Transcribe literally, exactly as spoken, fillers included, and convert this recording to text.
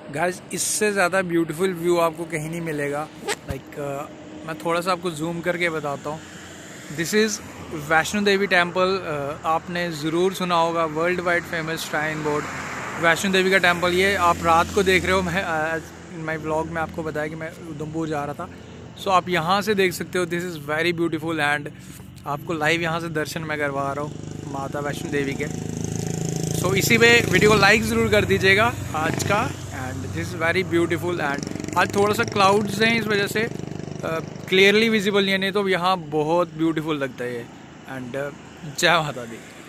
Guys इससे ज़्यादा beautiful view आपको कहीं नहीं मिलेगा। लाइक like, uh, मैं थोड़ा सा आपको जूम करके बताता हूँ। This is Vaishno Devi temple. uh, आपने ज़रूर सुना होगा, world wide famous shrine board Vaishno Devi का टेम्पल। ये आप रात को देख रहे हो। मैं इन माई व्लॉग में आपको बताया कि मैं उधमपुर जा रहा था, सो so, आप यहाँ से देख सकते हो। This is very beautiful and आपको लाइव यहाँ से दर्शन मैं करवा रहा हूँ माता वैष्णो देवी के। सो so, इसी पे वीडियो को लाइक ज़रूर कर दीजिएगा आज का। And this is very beautiful and आज थोड़ा सा क्लाउड्स हैं, इस वजह से क्लियरली विजिबल नहीं है, नहीं तो यहाँ बहुत ब्यूटीफुल लगता है ये। एंड जय माता दी।